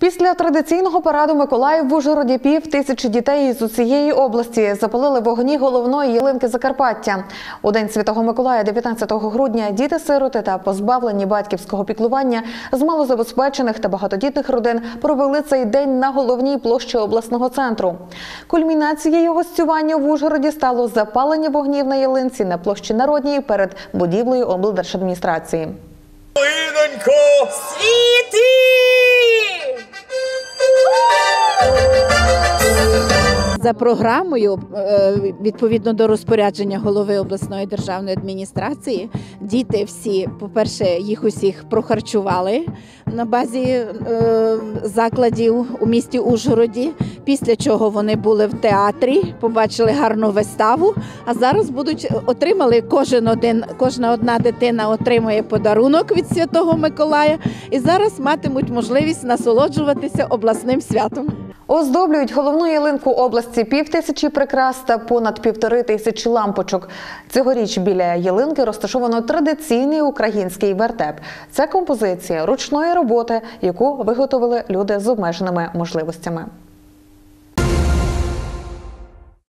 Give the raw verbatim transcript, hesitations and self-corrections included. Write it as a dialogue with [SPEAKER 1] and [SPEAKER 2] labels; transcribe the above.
[SPEAKER 1] Після традиційного параду Миколаїв в Ужгороді пів тисячі дітей із усієї області запалили вогні головної ялинки Закарпаття. У День Святого Миколая, дев'ятнадцятого грудня, діти-сироти та позбавлені батьківського піклування з малозабезпечених та багатодітних родин провели цей день на головній площі обласного центру. Кульмінацією гостювання в Ужгороді стало запалення вогнів на ялинці на площі Народній перед будівлею облдержадміністрації.
[SPEAKER 2] Ялинонько,
[SPEAKER 3] світи! За програмою, відповідно до розпорядження голови обласної державної адміністрації, діти всі, по-перше, їх усіх прохарчували на базі закладів у місті Ужгороді, після чого вони були в театрі, побачили гарну виставу, а зараз будуть отримали, кожен один, кожна одна дитина отримує подарунок від Святого Миколая і зараз матимуть можливість насолоджуватися обласним святом.
[SPEAKER 1] Оздоблюють головну ялинку області пів тисячі прикрас та понад півтори тисячі лампочок. Цьогоріч біля ялинки розташовано традиційний український вертеп. Це композиція ручної роботи, яку виготовили люди з обмеженими можливостями.